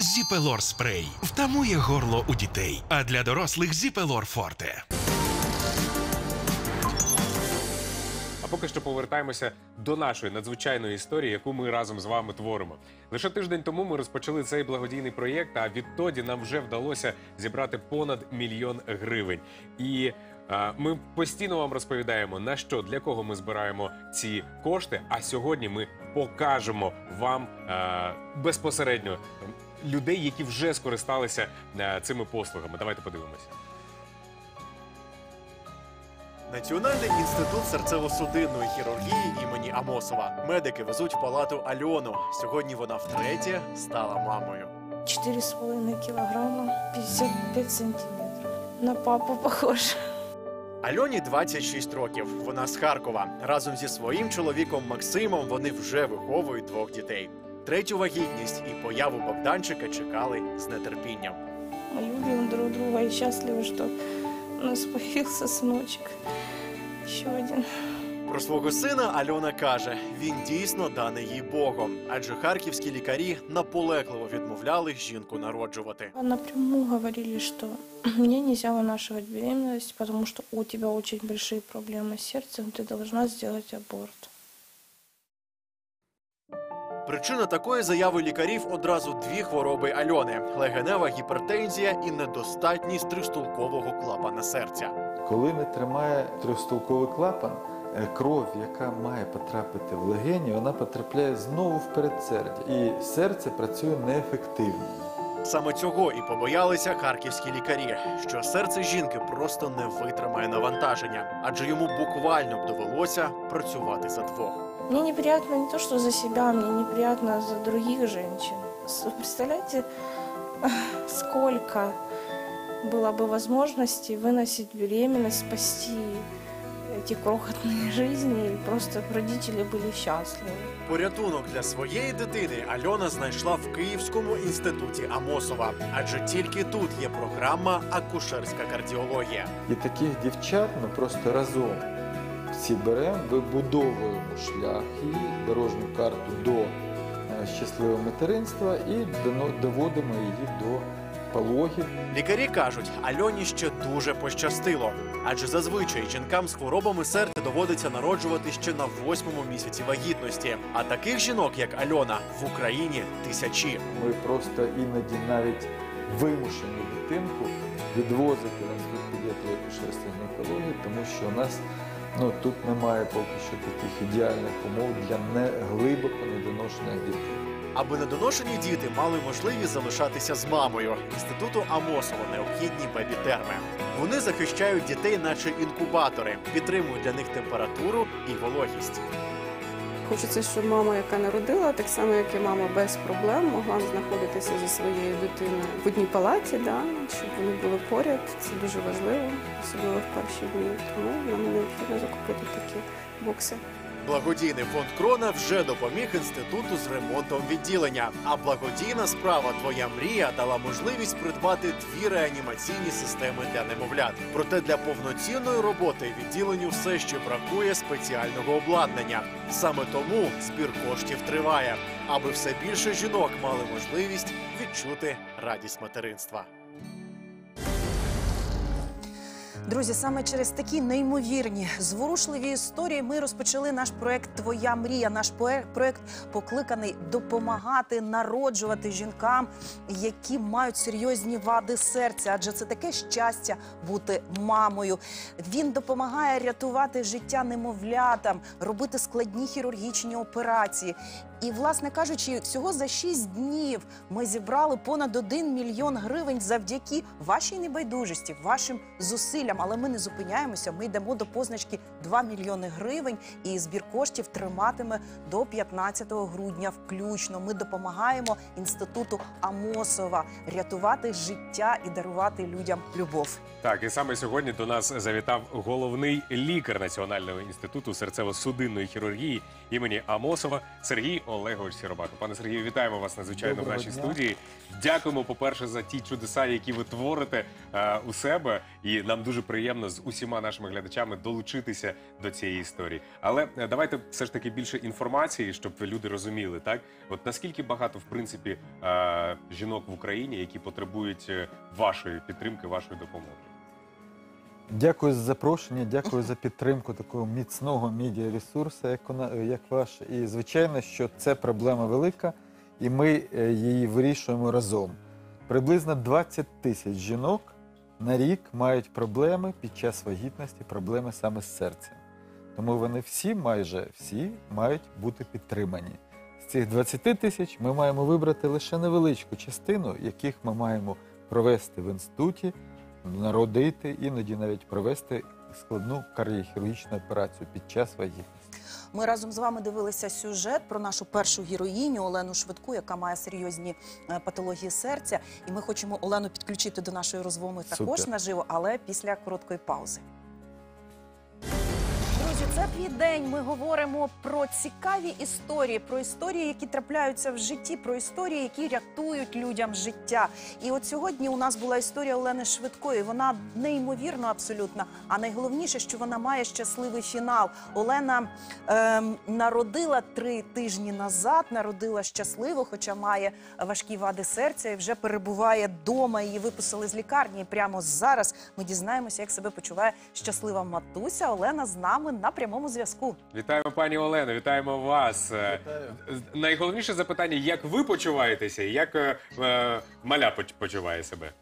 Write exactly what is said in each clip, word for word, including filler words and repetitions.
Зіпелор спрей втамує горло у дітей, а для дорослих Зіпелор Форте. А поки що повертаємося до нашої надзвичайної історії, яку ми разом з вами творимо. Лише тиждень тому ми розпочали цей благодійний проєкт, а відтоді нам вже вдалося зібрати понад мільйон гривень. І а, ми постійно вам розповідаємо, на що, для кого ми збираємо ці кошти, а сьогодні ми покажемо вам а, безпосередньо людей, які вже скористалися а, цими послугами. Давайте подивимося. Національний інститут серцево-судинної хірургії імені Амосова. Медики везуть в палату Альону. Сьогодні вона втретє стала мамою. четыре с половиной килограмма, пятьдесят пять сантиметров. На папу похож. Альоні двадцять шість років. Вона з Харкова. Разом зі своїм чоловіком Максимом вони вже виховують двох дітей. Третю вагітність і появу Богданчика чекали з нетерпінням. Мы любим друг друга и счастливы, что у нас появился сыночек. Еще один. Про свого сина Альона каже, він дійсно даний їй Богом, адже харківські лікарі наполегливо відмовляли жінку народжувати. Напрямую говорили, что мне нельзя вынашивать беременность, потому что у тебя очень большие проблемы с сердцем, ты должна сделать аборт. Причина такої заяви лікарів одразу дві хвороби Альони – легенева гіпертензія і недостатність тристулкового клапана серця. Коли не тримає трьохстулковий клапан, кров, яка має потрапити в легені, вона потрапляє знову в передсердя. І серце працює неефективно. Саме цього і побоялися харківські лікарі, що серце жінки просто не витримає навантаження, адже йому буквально б довелося працювати за двох. Мне неприятно не то, что за себя, мне неприятно за других женщин. Представляете, сколько было бы возможностей выносить беременность, спасти эти крохотные жизни, и просто родители были счастливы. Порятунок для своєї дитини Альона знайшла в Київському інституті Амосова, адже тільки тут є програма «Акушерська кардіологія». І таких дівчат ми просто разом всі беремо, вибудовуємо шлях і дорожню карту до щасливого материнства і доводимо її до пологів. Лікарі кажуть, Альоні ще дуже пощастило, адже зазвичай жінкам з хворобами серця доводиться народжувати ще на восьмому місяці вагітності. А таких жінок, як Альона, в Україні тисячі. Ми просто іноді навіть вимушені дитинку відвозити на інститут педіатрії акушерства і гінекології, тому що у нас ну, тут немає поки що таких ідеальних умов для неглибоко недоношених дітей. Аби недоношені діти мали можливість залишатися з мамою, інституту Амосова необхідні бебі-терми. Вони захищають дітей, наче інкубатори, підтримують для них температуру і вологість. Хочеться, щоб мама, яка народила, так само, як і мама без проблем, могла знаходитися зі своєю дитиною в одній палаті, да? Щоб вони були поряд. Це дуже важливо, особливо в перші дні. Тому нам необхідно закупити такі бокси. Благодійний фонд «Крона» вже допоміг інституту з ремонтом відділення. А благодійна справа «Твоя мрія» дала можливість придбати дві реанімаційні системи для немовлят. Проте для повноцінної роботи відділенню все ще бракує спеціального обладнання. Саме тому збір коштів триває, аби все більше жінок мали можливість відчути радість материнства. Друзі, саме через такі неймовірні, зворушливі історії ми розпочали наш проект «Твоя мрія». Наш проект покликаний допомагати народжувати жінкам, які мають серйозні вади серця. Адже це таке щастя бути мамою. Він допомагає рятувати життя немовлятам, робити складні хірургічні операції. І, власне кажучи, всього за шість днів ми зібрали понад один мільйон гривень завдяки вашій небайдужості, вашим зусиллям. Але ми не зупиняємося, ми йдемо до позначки два мільйони гривень, і збір коштів триматиме до п'ятнадцятого грудня включно. Ми допомагаємо інституту Амосова рятувати життя і дарувати людям любов. Так, і саме сьогодні до нас завітав головний лікар Національного інституту серцево-судинної хірургії імені Амосова Сергій Олегович Сіромаха. Пане Сергію, вітаємо вас надзвичайно Доброго в нашій дня. студії. Дякуємо, по-перше, за ті чудеса, які ви творите е, у себе. І нам дуже приємно з усіма нашими глядачами долучитися до цієї історії. Але е, давайте все ж таки більше інформації, щоб люди розуміли, так? От наскільки багато, в принципі, е, жінок в Україні, які потребують е, вашої підтримки, вашої допомоги? Дякую за запрошення, дякую за підтримку такого міцного медіаресурсу, як, вона- як ваш. І, звичайно, що це проблема велика, і ми е, її вирішуємо разом. Приблизно двадцять тисяч жінок на рік мають проблеми під час вагітності, проблеми саме з серцем. Тому вони всі, майже всі, мають бути підтримані. З цих двадцяти тисяч ми маємо вибрати лише невеличку частину, яких ми маємо провести в інституті, народити, іноді навіть провести складну кардіохірургічну операцію під час вагітності. Ми разом з вами дивилися сюжет про нашу першу героїню Олену Швидку, яка має серйозні е, патології серця. І ми хочемо Олену підключити до нашої розмови також Супер. наживо, але після короткої паузи. Друзі, це твій день. Ми говоримо про цікаві історії, про історії, які трапляються в житті, про історії, які рятують людям життя. І от сьогодні у нас була історія Олени Швидкої. Вона неймовірна абсолютно, а найголовніше, що вона має щасливий фінал. Олена ем, народила три тижні назад, народила щасливо, хоча має важкі вади серця і вже перебуває вдома. Її виписали з лікарні. І прямо зараз ми дізнаємося, як себе почуває щаслива матуся. Олена з нами на прямому зв'язку. Вітаємо, пані Олено, вітаємо вас. Е, Найголовніше запитання, як ви почуваєтеся і як е, е, маля поч- почуває себе?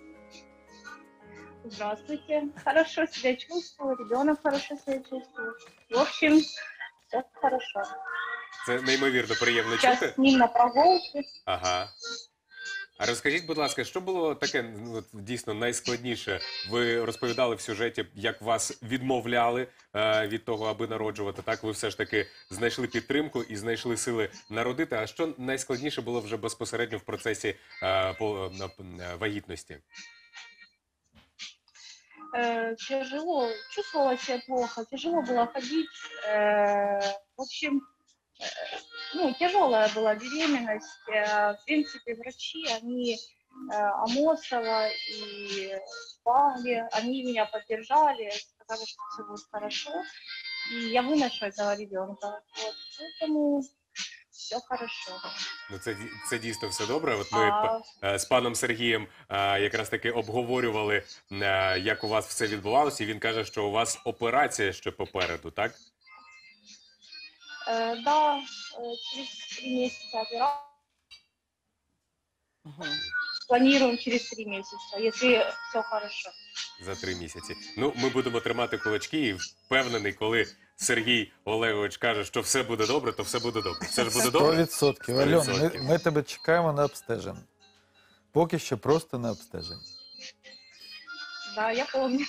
Здравствуйте. Хорошо себя чувствую, ребенок хорошо себя чувствует. В общем, все хорошо. Це неймовірно приємно Сейчас чути. с ним на прогулке. Ага. А розкажіть, будь ласка, що було таке ну, от, дійсно найскладніше? Ви розповідали в сюжеті, як вас відмовляли е, від того, аби народжувати. Так, ви все ж таки знайшли підтримку і знайшли сили народити. А що найскладніше було вже безпосередньо в процесі е, по, на, е, вагітності? Э, тяжело, чувствовала себя плохо, тяжело было ходить. Э, в общем, э, ну, тяжелая была беременность. Э, в принципе, врачи, они э, Амосова и Павли, они меня поддержали, сказали, что все будет хорошо. И я выношу этого ребенка. Вот, поэтому все хорошо. Ну, це, ді- це дійсно все добре. От ми А, е, з паном Сергієм е, якраз таки обговорювали, е, як у вас все відбувалося, і він каже, що у вас операція ще попереду, так? э, да, э, через три месяца операцию. Планируем через три месяца, если все хорошо. За три місяці. Ну, ми будемо тримати кулачки і впевнений, коли Сергій Олегович каже, що все буде добре, то все буде добре. Все ж буде Сто добре? відсотків. Сто Альон, ми, відсотків. ми тебе чекаємо на обстеження. Поки що просто на обстеження. Да, я помню.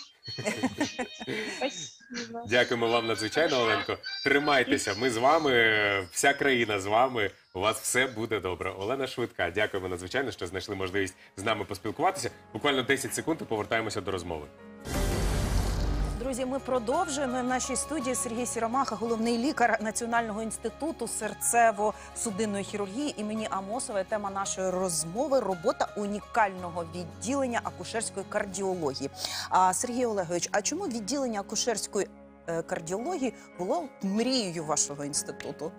Спасибо. Дякуємо вам надзвичайно, Оленко. Тримайтеся, ми з вами, вся країна з вами, у вас все буде добре. Олена Швидка, дякуємо надзвичайно, що знайшли можливість з нами поспілкуватися. Буквально десять секунд і повертаємося до розмови. Друзі, ми продовжуємо. В нашій студії Сергій Сіромаха, головний лікар Національного інституту серцево-судинної хірургії імені Амосова. Тема нашої розмови – робота унікального відділення акушерської кардіології. А, Сергій Олегович, а чому відділення акушерської е, кардіології було мрією вашого інституту?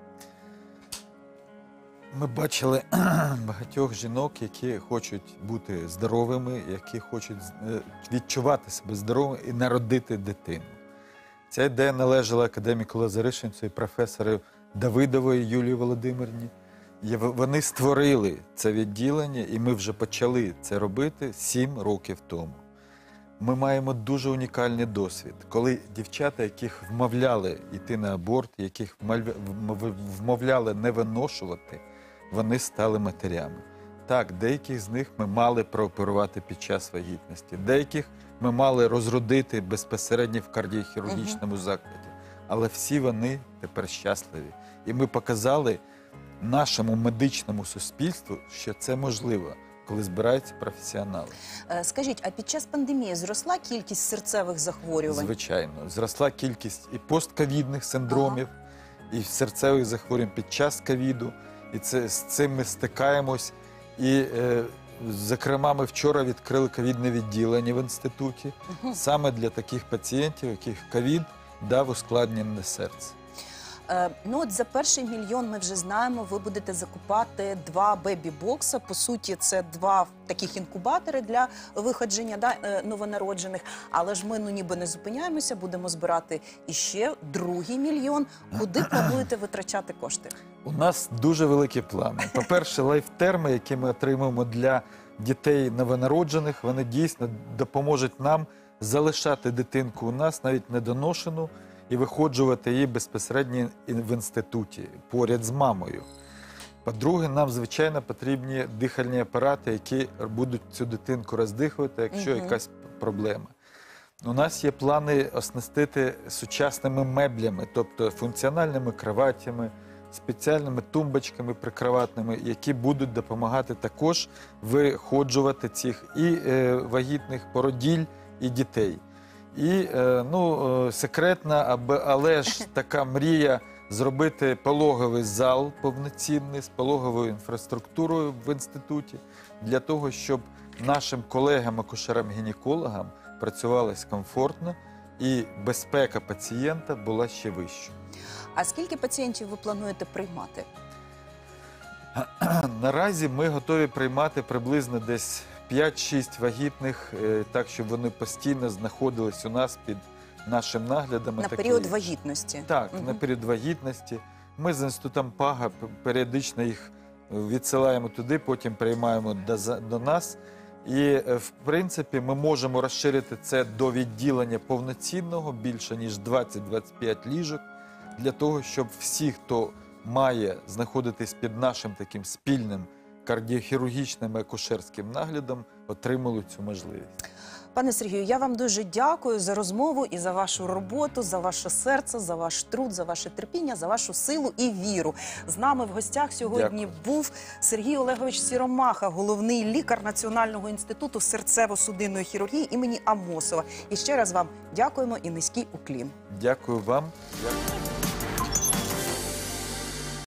Ми бачили багатьох жінок, які хочуть бути здоровими, які хочуть е, відчувати себе здоровими і народити дитину. Ця ідея належала академіку Лазаришинцю і професору Давидової Юлії Володимирівні. І в- вони створили це відділення, і ми вже почали це робити сім років тому. Ми маємо дуже унікальний досвід, коли дівчата, яких вмовляли йти на аборт, яких вмовля- вмов- вмовляли не виношувати, вони стали матерями. Так, деяких з них ми мали прооперувати під час вагітності, деяких ми мали розродити безпосередньо в кардіохірургічному закладі. Але всі вони тепер щасливі. І ми показали нашому медичному суспільству, що це можливо, коли збираються професіонали. Е, Скажіть, а під час пандемії зросла кількість серцевих захворювань? Звичайно, зросла кількість і постковідних синдромів, і серцевих захворювань під час ковіду. І це, з цим ми стикаємось. І, е, зокрема, ми вчора відкрили ковідне відділення в інституті саме для таких пацієнтів, яких ковід дав ускладнене серце. Е, ну от за перший мільйон ми вже знаємо, ви будете закупати два бебі-бокса. По суті, це два таких інкубатори для виходження, да, е, новонароджених. Але ж ми ну ніби не зупиняємося, будемо збирати іще другий мільйон. Куди плануєте витрачати кошти? У нас дуже великі плани. По-перше, лайфтерми, які ми отримуємо для дітей новонароджених, вони дійсно допоможуть нам залишати дитинку у нас, навіть недоношену, і виходжувати її безпосередньо в інституті, поряд з мамою. По-друге, нам, звичайно, потрібні дихальні апарати, які будуть цю дитинку роздихувати, якщо Мгм. якась проблема. У нас є плани оснастити сучасними меблями, тобто функціональними кроватями, спеціальними тумбочками прикроватними, які будуть допомагати також виходжувати цих і е, вагітних породіль, і дітей. І, е, ну, е, секретна, аби- але ж така мрія зробити пологовий зал повноцінний з пологовою інфраструктурою в інституті для того, щоб нашим колегам-акушерам-гінекологам працювалось комфортно і безпека пацієнта була ще вищою. А скільки пацієнтів ви плануєте приймати? Наразі ми готові приймати приблизно десь п'ять-шість вагітних, е, так, щоб вони постійно знаходились у нас під нашим наглядом. На таке період інше. вагітності? Так, Мгм. на період вагітності. Ми з інститутом ПАГа п- періодично їх відсилаємо туди, потім приймаємо до, за- до нас. І, е, в принципі, ми можемо розширити це до відділення повноцінного, більше ніж двадцять-двадцять п'ять ліжок, для того, щоб всі, хто має знаходитись під нашим таким спільним кардіохірургічним і акушерським наглядом, отримали цю можливість. Пане Сергію, я вам дуже дякую за розмову і за вашу роботу, за ваше серце, за ваш труд, за ваше терпіння, за вашу силу і віру. З нами в гостях сьогодні Дякую. був Сергій Олегович Сіромаха, головний лікар Національного інституту серцево-судинної хірургії імені Амосова. І ще раз вам дякуємо і низький уклін. Дякую вам. Дякую.